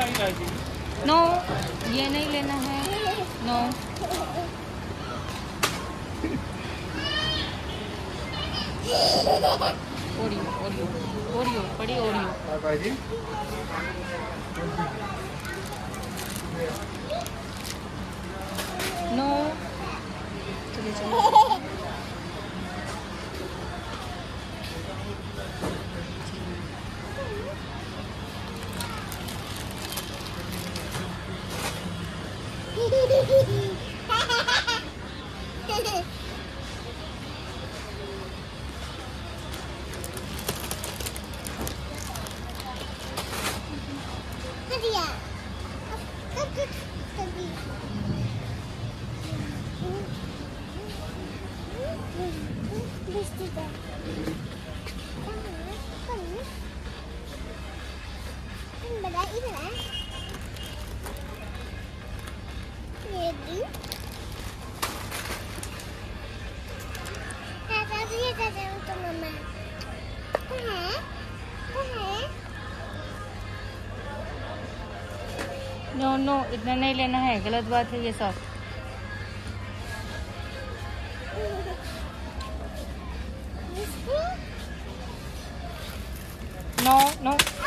No, ये नहीं लेना है। नो, ओरियो ओरियो ओरियो बड़ी ओरियो। नो, चलिए चलिए। नो नो, इतना नहीं लेना है, गलत बात है ये सब। No no.